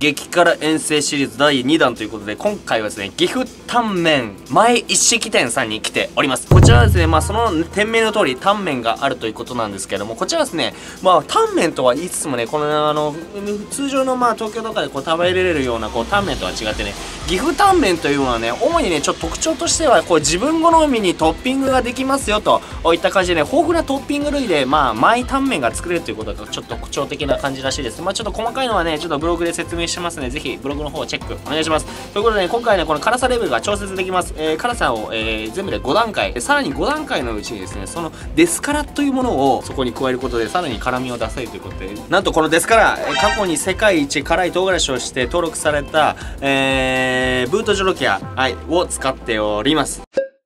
激辛遠征シリーズ第2弾ということで、今回はですね、岐阜タンメン前一式店さんに来ております。こちらはですね、その店名の通りタンメンがあるということなんですけども、こちらはですね、タンメンとは言いつつもね、この通常の東京とかで食べれるようなタンメンとは違ってね、岐阜タンメンというのはね、主にね、ちょっと特徴としては、自分好みにトッピングができますよといった感じでね、豊富なトッピング類で、マイタンメンが作れるということがちょっと特徴的な感じらしいです。ちょっと細かいのはね、ちょっとブログで説明してますので、ぜひブログの方をチェックお願いします。ということでね、今回ね、この辛さレベルが調節できます。辛さを、全部で5段階。さらに5段階のうちにですね、そのデス辛というものをそこに加えることで、さらに辛みを出せるということで、なんとこのデス辛、過去に世界一辛い唐辛子として登録された、ブートジョロキア、を使っております。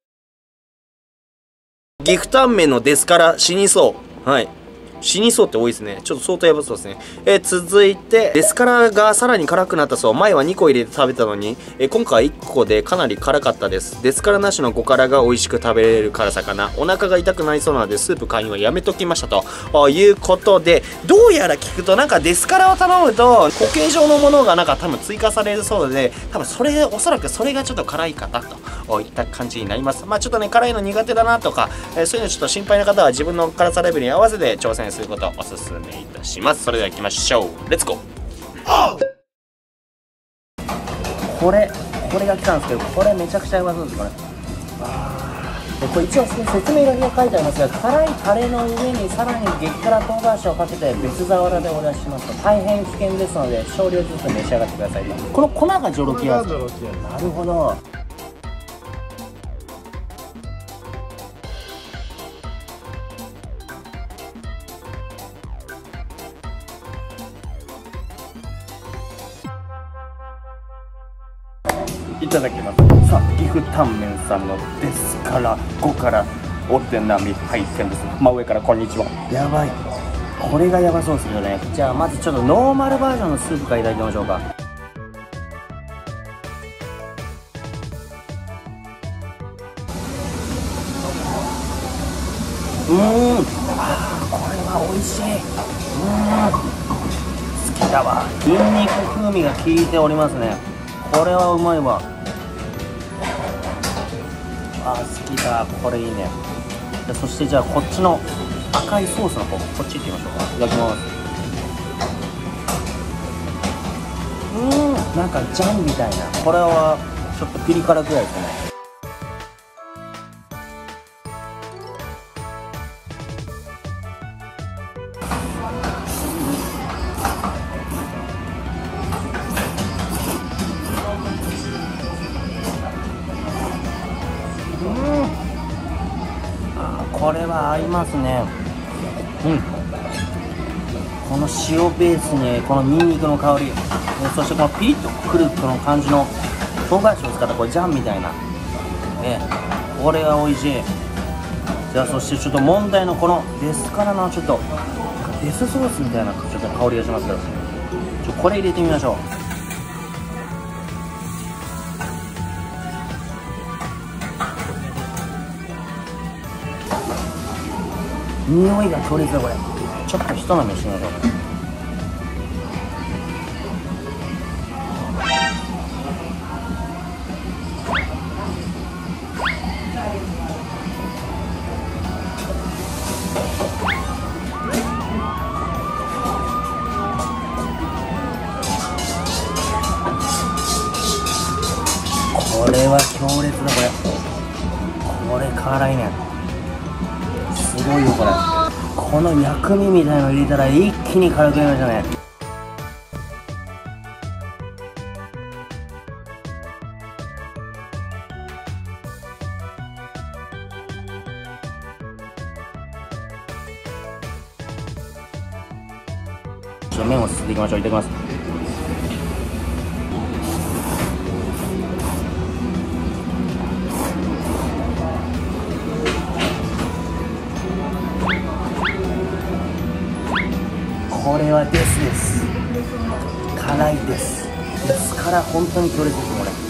岐阜タンメンのデス辛死にそう。死にそうって多いですね。ちょっと相当やばそうですね。続いて、デス辛がさらに辛くなったそう。前は2個入れて食べたのに、今回は1個でかなり辛かったです。デス辛なしの5辛が美味しく食べれる辛さかな。お腹が痛くなりそうなので、スープ買いはやめときましたということで、どうやら聞くとデス辛を頼むと、固形状のものが多分追加されるそうで、多分おそらくそれがちょっと辛いかなといった感じになります。ちょっとね、辛いの苦手だなとか、そういうのちょっと心配な方は自分の辛さレベルに合わせて挑戦することをおすすめいたします。それでは行きましょう。レッツゴー。これが来たんですけど、これめちゃくちゃうまそうです。これ一応説明書きが書いてありますが、辛いタレの上にさらに激辛唐辛子をかけて別皿でお出ししますと大変危険ですので、少量ずつ召し上がってくださいと。この粉がジョロキアです。なるほど。いただきます。さあ、岐阜タンメンさんのデス辛5辛お手並み拝見です。真上からこんにちは。やばい、これがやばそうですよね。じゃあまずちょっとノーマルバージョンのスープからいただきましょうか。これは美味しい。好きだわ。ニンニク風味が効いておりますね。これはうまいわ。好きだ。これいいね。そしてじゃあこっちの赤いソースの方、こっち行ってみましょうか。いただきます。なんかジャンみたいな。これはちょっとピリ辛くらいですね。これは合いますね。この塩ベースにこのニンニクの香り、そしてこのピリッとくるこの感じの唐辛子を使ったこれジャンみたいな、これが美味しい。じゃあそしてちょっと問題のこのデス辛のちょっとデスソースみたいなちょっと香りがしますけど、これ入れてみましょう。匂いが強烈だこれ。ちょっと一飲みしてみましょう。これは強烈だこれ辛いね。すごいよこれ。この薬味みたいなの入れたら一気に辛くなりましたね。ちょっと麺をすすっていきましょう。いただきます。これはデスです。辛いです。デス辛本当に強烈ですこれ。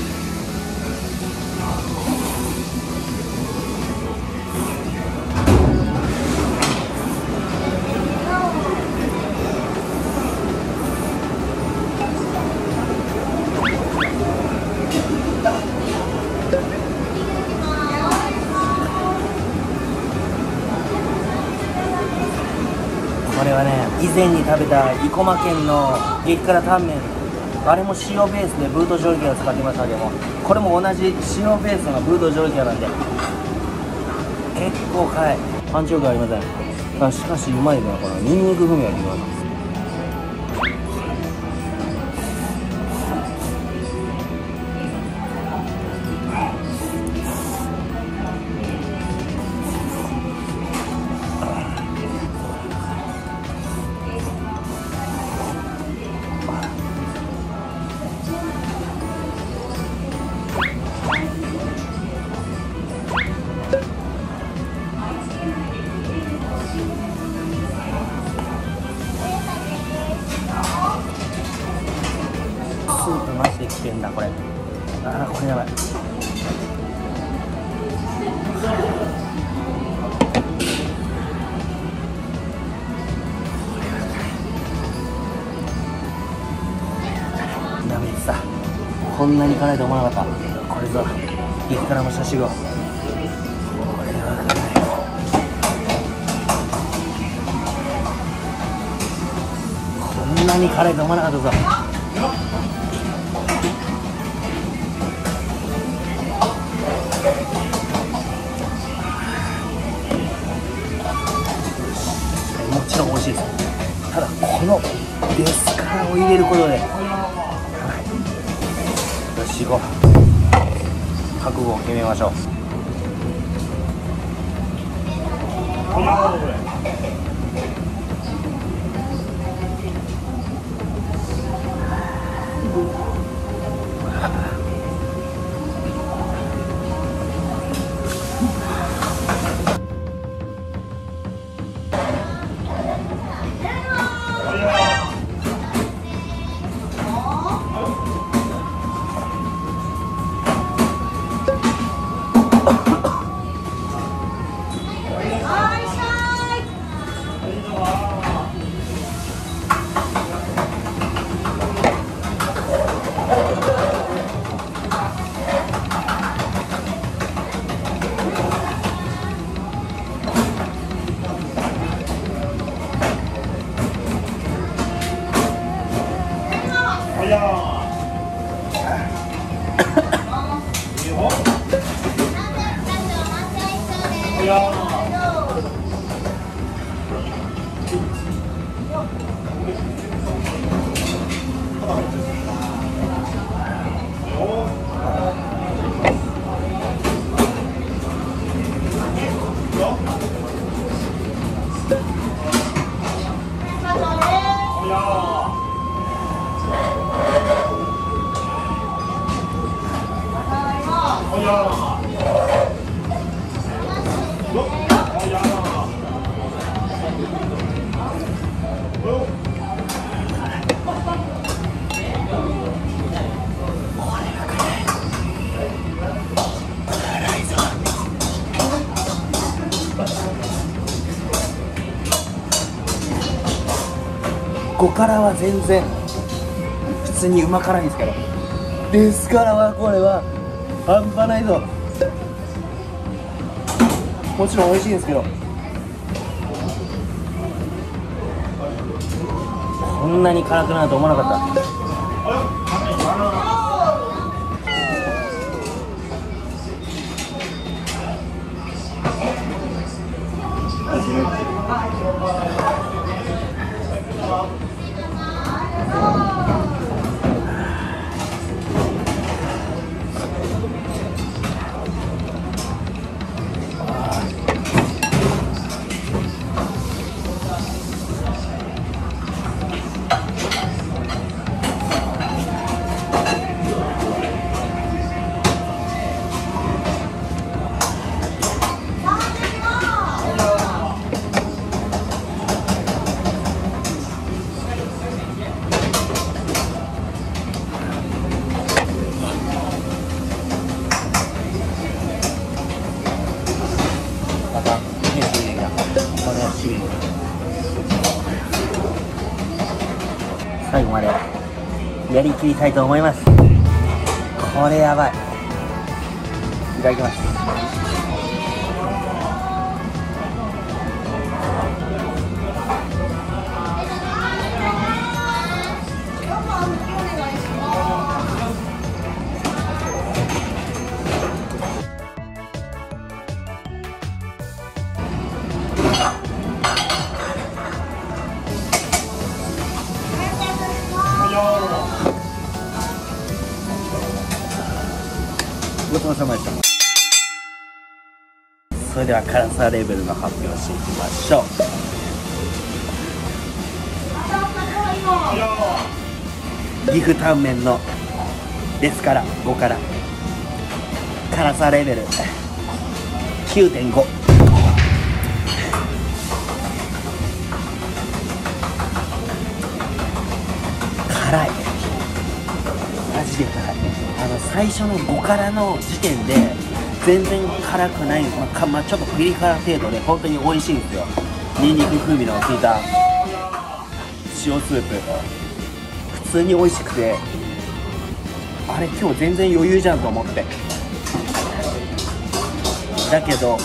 以前に食べた生駒県の激辛タンメン、あれも塩ベースでブートジョロキアを使ってましたけども、これも同じ塩ベースのブートジョロキアなんで結構辛い、パンチ力ありません。しかしうまいね、このニンニク風味がきます。スープマジで危険だこれ。これやばい。ダメでさ、こんなに辛いと思わなかった。これぞ激辛のシャシゴ。これは辛い。こんなに辛いと思わなかったぞ。もちろん美味しいです。ただこのデスカラを入れることで、よし行こう。覚悟を決めましょう。5辛は全然普通にうま辛いんですけど、デス辛はこれは半端ないぞ。もちろん美味しいんですけど、こんなに辛くなると思わなかった。最後までやりきりたいと思います。これやばい。いただきます。 様でした。それでは辛さレベルの発表していきましょう。岐阜タンメンのですから5から辛さレベル 9.5。 辛い、マジで辛い。最初の5辛の時点で全然辛くない、ちょっとピリ辛程度で本当に美味しいんですよ。ニンニク風味の効いた塩スープ、普通に美味しくて、あれ今日全然余裕じゃんと思って。だけど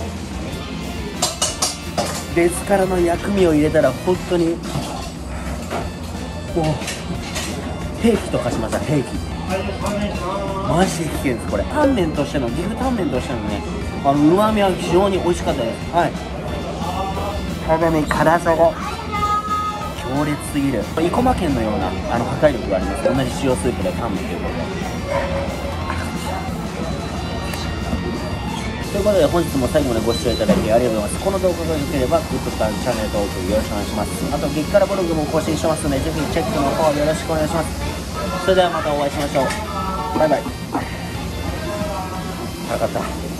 別からの薬味を入れたら本当にもう兵器と化しました。兵器マジで危険です。これタンメンとしての、岐阜タンメンとしてのね、うまみは非常に美味しかったです。はい、ただね、辛さが強烈すぎる。生駒県のような破壊力があります。同じ塩スープでタンメンということで。ということで本日も最後までご視聴いただきありがとうございます。この動画が良ければグッドボタン、チャンネル登録よろしくお願いします。あと激辛ブログも更新してますので、ぜひチェックの方よろしくお願いします。それではまたお会いしましょう。バイバイ。辛かった。